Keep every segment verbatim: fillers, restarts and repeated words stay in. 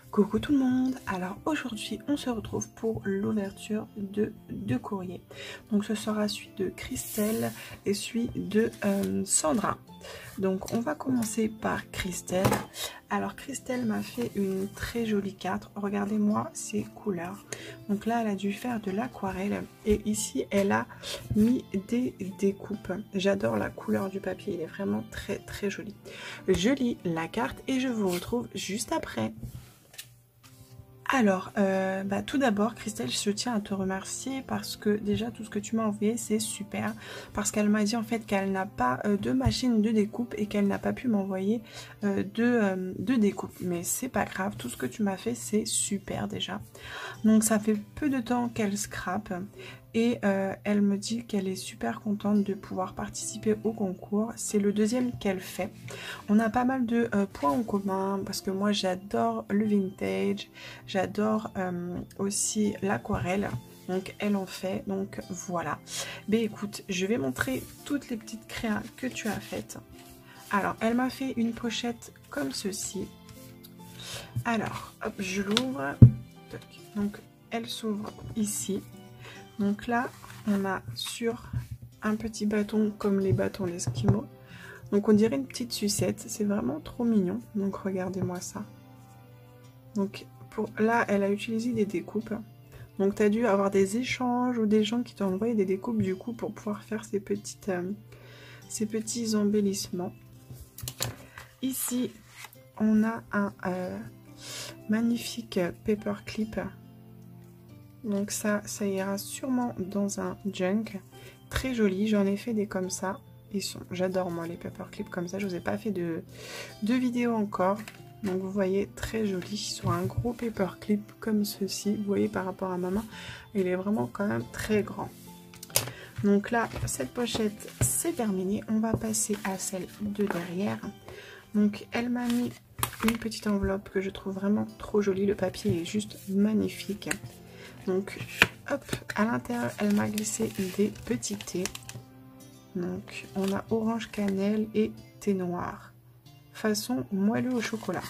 Coucou tout le monde, alors aujourd'hui on se retrouve pour l'ouverture de deux courriers. Donc ce sera celui de Christelle et celui de euh, Sandra. Donc on va commencer par Christelle. Alors Christelle m'a fait une très jolie carte, regardez-moi ces couleurs. Donc là elle a dû faire de l'aquarelle et ici elle a mis des découpes. J'adore la couleur du papier, il est vraiment très très joli. Je lis la carte et je vous retrouve juste après. Alors, euh, bah, tout d'abord, Christelle, je tiens à te remercier parce que déjà tout ce que tu m'as envoyé, c'est super. Parce qu'elle m'a dit en fait qu'elle n'a pas euh, de machine de découpe et qu'elle n'a pas pu m'envoyer euh, de, euh, de découpe. Mais c'est pas grave, tout ce que tu m'as fait, c'est super déjà. Donc ça fait peu de temps qu'elle scrape et euh, elle me dit qu'elle est super contente de pouvoir participer au concours. C'est le deuxième qu'elle fait. On a pas mal de euh, points en commun parce que moi j'adore le vintage, j'adore euh, aussi l'aquarelle. Donc elle en fait, donc voilà. Mais écoute, je vais montrer toutes les petites créas que tu as faites. Alors elle m'a fait une pochette comme ceci. Alors hop, je l'ouvre. Donc elle s'ouvre ici. Donc là on a sur un petit bâton comme les bâtons d'esquimaux. Donc on dirait une petite sucette, c'est vraiment trop mignon. Donc regardez-moi ça. Donc pour là elle a utilisé des découpes. Donc tu as dû avoir des échanges ou des gens qui t'ont envoyé des découpes du coup pour pouvoir faire ces petites euh, ces petits embellissements. Ici on a un euh, magnifique paperclip. Donc ça, ça ira sûrement dans un junk. Très joli, j'en ai fait des comme ça. Ils sont, j'adore moi les paperclips comme ça. Je vous ai pas fait de, de vidéo encore. Donc vous voyez, très joli. Sur un gros paperclip comme ceci. Vous voyez par rapport à ma main, il est vraiment quand même très grand. Donc là, cette pochette, c'est terminé. On va passer à celle de derrière. Donc elle m'a mis une petite enveloppe que je trouve vraiment trop jolie. Le papier est juste magnifique. Donc, hop, à l'intérieur, elle m'a glissé des petits thés. Donc, on a orange cannelle et thé noir. Façon moelleux au chocolat.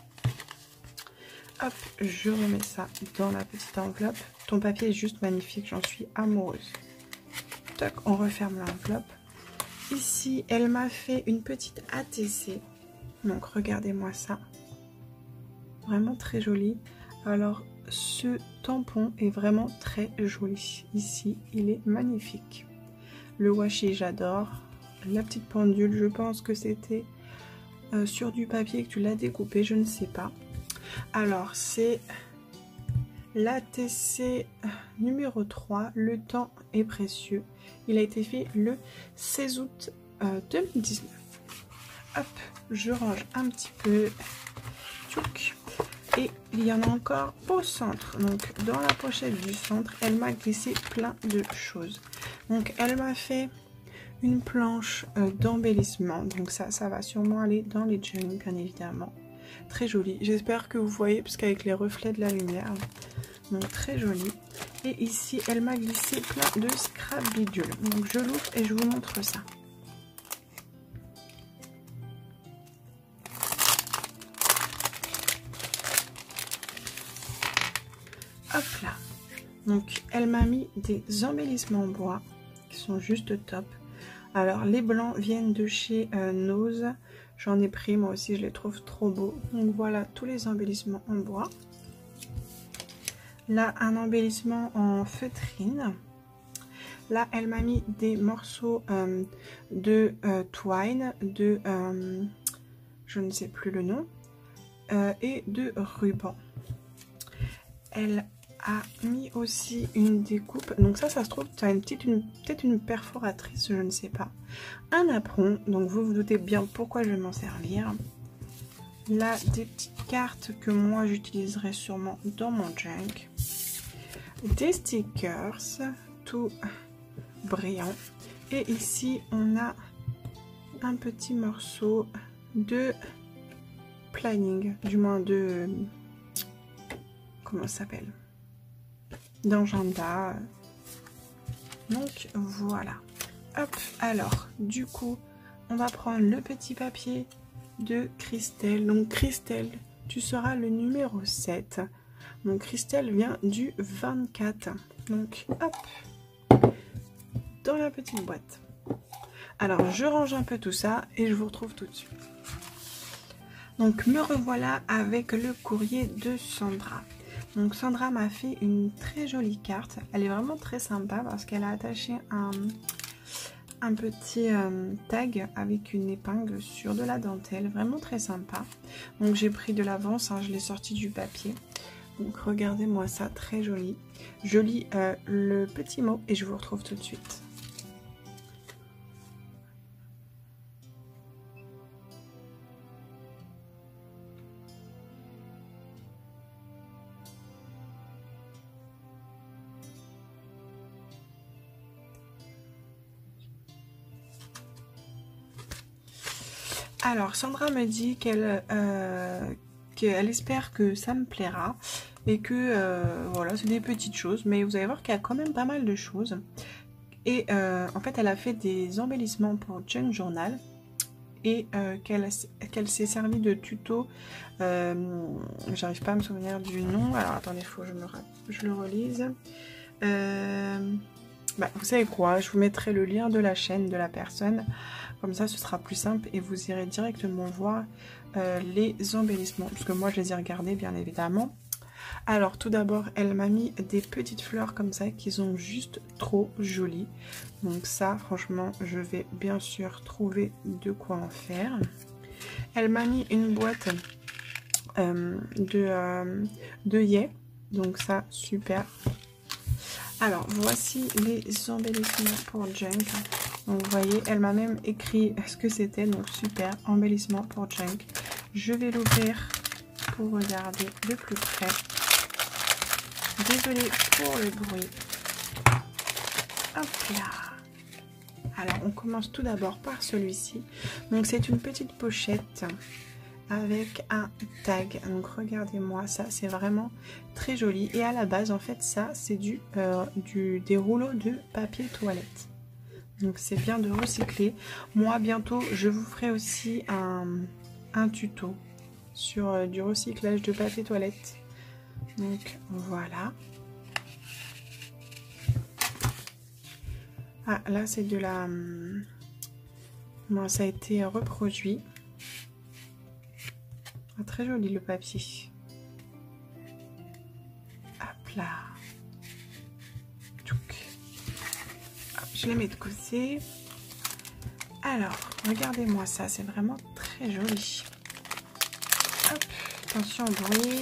Hop, je remets ça dans la petite enveloppe. Ton papier est juste magnifique, j'en suis amoureuse. Toc, on referme l'enveloppe. Ici, elle m'a fait une petite A T C. Donc, regardez-moi ça. Vraiment très joli. Alors, ce tampon est vraiment très joli. Ici, il est magnifique. Le washi, j'adore. La petite pendule, je pense que c'était euh, sur du papier que tu l'as découpé, je ne sais pas. Alors, c'est l'A T C numéro trois. Le temps est précieux. Il a été fait le seize août euh, deux mille dix-neuf. Hop, je range un petit peu. Tchouk. Et il y en a encore au centre. Donc dans la pochette du centre, elle m'a glissé plein de choses. Donc elle m'a fait une planche euh, d'embellissement. Donc ça, ça va sûrement aller dans les junk, bien évidemment. Très jolie. J'espère que vous voyez, parce qu'avec les reflets de la lumière. Donc très jolie. Et ici, elle m'a glissé plein de scrap bidules. Donc je l'ouvre et je vous montre ça. Hop là. Donc elle m'a mis des embellissements en bois qui sont juste top. Alors les blancs viennent de chez euh, Nose. J'en ai pris, moi aussi je les trouve trop beaux. Donc voilà tous les embellissements en bois. Là un embellissement en feutrine. Là elle m'a mis des morceaux euh, de euh, twine, de euh, je ne sais plus le nom, euh, et de ruban. Elle a mis aussi une découpe. Donc ça, ça se trouve, tu as une petite, une, peut-être une perforatrice, je ne sais pas. Un apron. Donc vous vous doutez bien pourquoi je vais m'en servir. Là, des petites cartes que moi j'utiliserai sûrement dans mon junk. Des stickers, tout brillant. Et ici, on a un petit morceau de planning, du moins de... comment ça s'appelle, d'agenda. Donc voilà. Hop, alors du coup on va prendre le petit papier de Christelle. Donc Christelle, tu seras le numéro sept. Donc Christelle vient du vingt-quatre. Donc hop, dans la petite boîte. Alors je range un peu tout ça et je vous retrouve tout de suite. Donc me revoilà avec le courrier de Sandra. Donc Sandra m'a fait une très jolie carte. Elle est vraiment très sympa parce qu'elle a attaché un, un petit euh, tag avec une épingle sur de la dentelle. Vraiment très sympa. Donc j'ai pris de l'avance, hein, je l'ai sorti du papier. Donc regardez-moi ça, très joli. Je lis euh, le petit mot et je vous retrouve tout de suite. Alors, Sandra me dit qu'elle euh, qu'elle espère que ça me plaira et que, euh, voilà, c'est des petites choses. Mais vous allez voir qu'il y a quand même pas mal de choses. Et euh, en fait, elle a fait des embellissements pour Junk Journal et euh, qu'elle qu'elle s'est servie de tuto. Euh, J'arrive pas à me souvenir du nom. Alors, attendez, il faut que je, me, je le relise. Euh, bah, vous savez quoi, je vous mettrai le lien de la chaîne de la personne. Comme ça, ce sera plus simple et vous irez directement voir euh, les embellissements. Parce que moi, je les ai regardés, bien évidemment. Alors, tout d'abord, elle m'a mis des petites fleurs comme ça qui sont juste trop jolies. Donc ça, franchement, je vais bien sûr trouver de quoi en faire. Elle m'a mis une boîte euh, de, euh, de yé. Donc ça, super. Alors, voici les embellissements pour Junk. Donc, vous voyez, elle m'a même écrit ce que c'était. Donc, super, embellissement pour Junk. Je vais l'ouvrir pour regarder de plus près. Désolée pour le bruit. Hop là. Alors, on commence tout d'abord par celui-ci. Donc, c'est une petite pochette avec un tag. Donc regardez-moi ça, c'est vraiment très joli. Et à la base, en fait, ça, c'est du, euh, du des rouleaux de papier toilette. Donc c'est bien de recycler. Moi, bientôt, je vous ferai aussi un, un tuto sur euh, du recyclage de papier toilette. Donc voilà. Ah, là, c'est de la... Bon, ça a été reproduit. Ah, très joli le papier. Hop là. Hop, je les mets de côté. Alors, regardez-moi ça, c'est vraiment très joli. Hop, attention au bruit.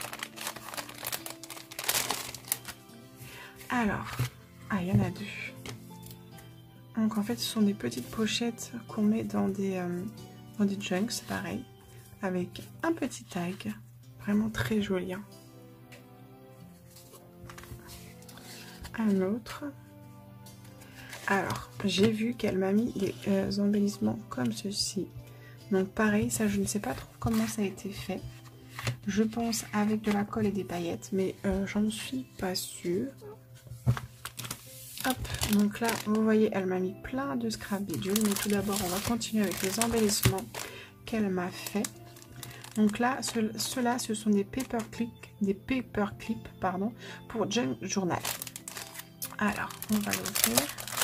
Alors, ah, il y en a deux. Donc en fait, ce sont des petites pochettes qu'on met dans des, euh, dans des junks, c'est pareil. Avec un petit tag, vraiment très joli. Hein. Un autre. Alors, j'ai vu qu'elle m'a mis des euh, embellissements comme ceci. Donc pareil, ça je ne sais pas trop comment ça a été fait. Je pense avec de la colle et des paillettes, mais euh, j'en suis pas sûre. Hop, donc là, vous voyez, elle m'a mis plein de scrap bidule. Mais tout d'abord, on va continuer avec les embellissements qu'elle m'a fait. Donc là, ceux-là, ce sont des paper clips, des paper clips, pardon, pour Junk Journal. Alors, on va l'ouvrir.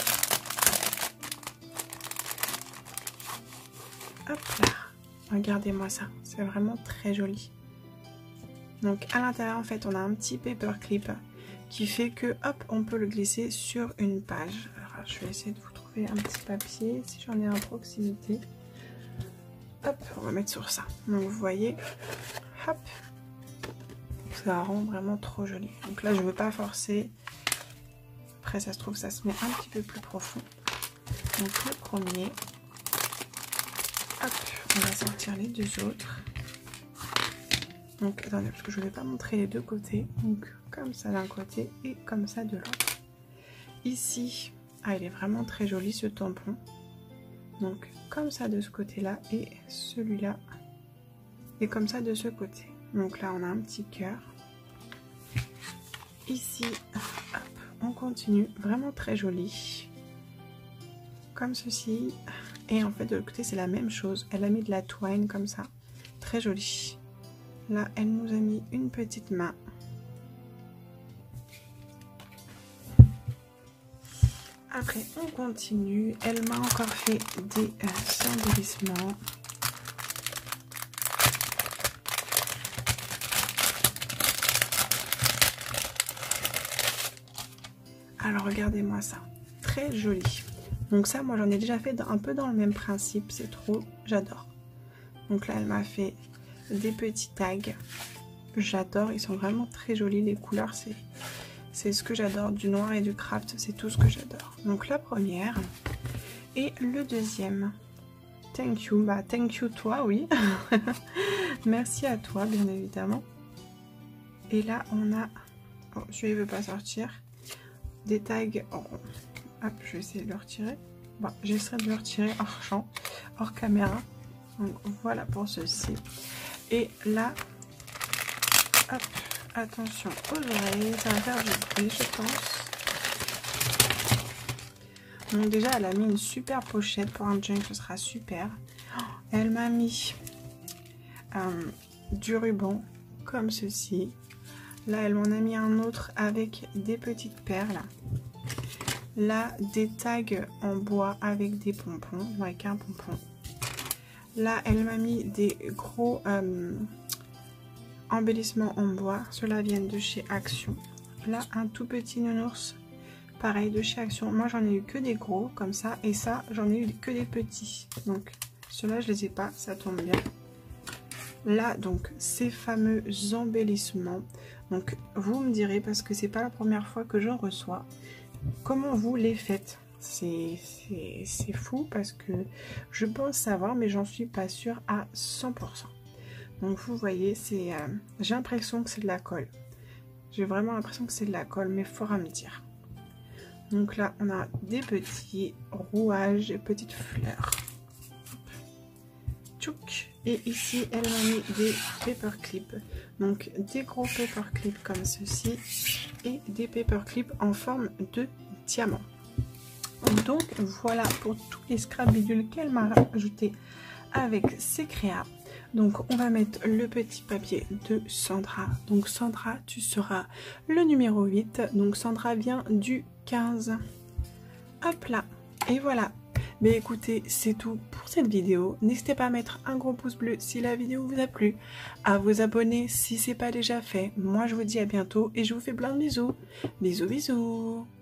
Hop là, regardez-moi ça, c'est vraiment très joli. Donc à l'intérieur, en fait, on a un petit paper clip qui fait que, hop, on peut le glisser sur une page. Alors, je vais essayer de vous trouver un petit papier, si j'en ai un à proximité. Hop, on va mettre sur ça. Donc vous voyez, hop, ça rend vraiment trop joli. Donc là, je ne veux pas forcer. Après, ça se trouve, ça se met un petit peu plus profond. Donc le premier, hop, on va sortir les deux autres. Donc attendez, parce que je ne vais pas montrer les deux côtés. Donc comme ça d'un côté et comme ça de l'autre. Ici, ah, il est vraiment très joli ce tampon. Donc comme ça de ce côté-là et celui-là. Et comme ça de ce côté. Donc là, on a un petit cœur. Ici, hop, on continue. Vraiment très joli. Comme ceci. Et en fait, de l'autre côté, c'est la même chose. Elle a mis de la twine comme ça. Très joli. Là, elle nous a mis une petite main. Après, on continue. Elle m'a encore fait des euh, embellissements. Alors, regardez-moi ça. Très joli. Donc ça, moi, j'en ai déjà fait un peu dans le même principe. C'est trop, j'adore. Donc là, elle m'a fait des petits tags. J'adore. Ils sont vraiment très jolis. Les couleurs, c'est... C'est ce que j'adore, du noir et du craft, c'est tout ce que j'adore. Donc la première et le deuxième. Thank you, bah thank you toi, oui. Merci à toi, bien évidemment. Et là, on a, oh, celui-là ne veut pas sortir, des tags. Oh. Hop, je vais essayer de le retirer. Bon, j'essaierai de le retirer hors champ, hors caméra. Donc voilà pour ceci. Et là, hop. Attention aux oreilles, ça va faire du bruit, je pense. Donc déjà, elle a mis une super pochette pour un junk, ce sera super. Elle m'a mis euh, du ruban comme ceci. Là, elle m'en a mis un autre avec des petites perles. Là, des tags en bois avec des pompons, avec un pompon. Là, elle m'a mis des gros... Euh, embellissement en bois, ceux-là viennent de chez Action. Là, un tout petit nounours, pareil de chez Action. Moi, j'en ai eu que des gros, comme ça, et ça, j'en ai eu que des petits. Donc, ceux-là, je les ai pas, ça tombe bien. Là, donc, ces fameux embellissements. Donc, vous me direz, parce que c'est pas la première fois que j'en reçois, comment vous les faites? C'est fou, parce que je pense savoir, mais j'en suis pas sûre à cent pour cent. Donc vous voyez, c'est, euh, j'ai l'impression que c'est de la colle. J'ai vraiment l'impression que c'est de la colle, mais fort à me dire. Donc là, on a des petits rouages, des petites fleurs. Tchouk. Et ici, elle m'a mis des paperclips. Donc des gros paperclips comme ceci et des paperclips en forme de diamant. Donc voilà pour tous les scrap bidules qu'elle m'a rajouté avec ses créas. Donc on va mettre le petit papier de Sandra. Donc Sandra, tu seras le numéro huit. Donc Sandra vient du quinze. Hop là. Et voilà. Mais écoutez, c'est tout pour cette vidéo. N'hésitez pas à mettre un gros pouce bleu si la vidéo vous a plu. À vous abonner si ce n'est pas déjà fait. Moi je vous dis à bientôt et je vous fais plein de bisous. Bisous bisous.